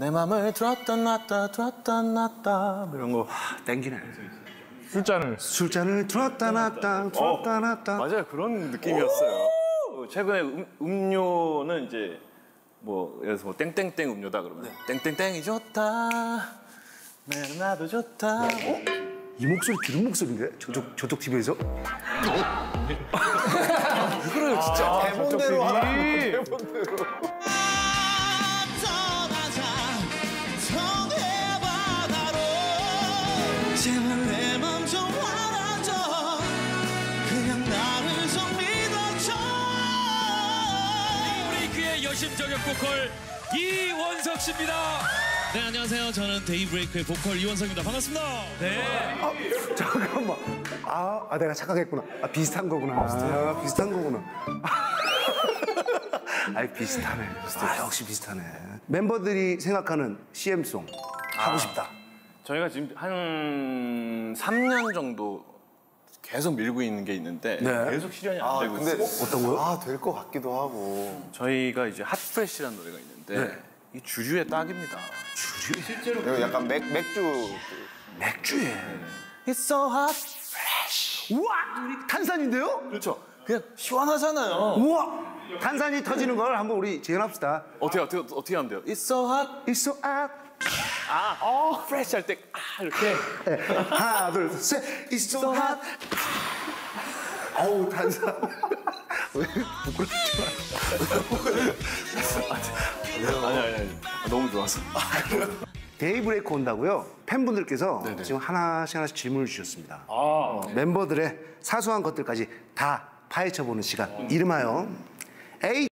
내 맘을 들었다 놨다 이런 거 땡기네. 술잔을 들었다 놨다. 맞아요, 그런 느낌이었어요. 최근에 음료는 이제 뭐 예를 들어서 뭐 땡땡땡 음료다 그러면 땡땡땡이 좋다, 나도 좋다. 이 목소리 들은 목소리인데? 저쪽 TV에서? 왜 그래요, 진짜? 대본대로 하라고, 대본대로. 제발 내 맘 좀 알아줘. 그냥 나를 좀 믿어줘. 데이브레이크의 여심저격 보컬 이원석 씨입니다. 네, 안녕하세요. 저는 데이브레이크의 보컬 이원석입니다. 반갑습니다. 네. 잠깐만. 내가 착각했구나. 비슷한 거구나. 비슷한 거구나. 비슷하네. 역시 비슷하네. 멤버들이 생각하는 CM송 하고 싶다. 저희가 지금 한 3년 정도 계속 밀고 있는 게 있는데 계속 실현이 안 되고 있어요. 어떤 거요? 될 것 같기도 하고. 저희가 이제 핫프레시라는 노래가 있는데 이 주류의 딱입니다. 이거 약간 맥주. 맥주에. It's so hot, fresh. 우와! 탄산인데요? 그렇죠. 그냥 시원하잖아요. 우와! 탄산이 터지는 걸 한번 우리 재현합시다. 어떻게 하면 돼요? It's so hot. It's so hot. fresh 할 때 이렇게. 하나, 둘, 셋. It's so hot. 어우, 탄산. 왜 부끄럽지 아니. 너무 좋아서. 데이브레이크 온다고요? 팬분들께서 지금 하나씩 질문을 주셨습니다. 멤버들의 사소한 것들까지 다 파헤쳐보는 시간. 이름하여